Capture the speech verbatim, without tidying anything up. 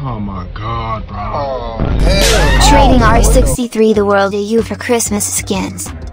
Oh my god, bro. Oh, hell. Trading R sixty-three the world A U for Christmas skins.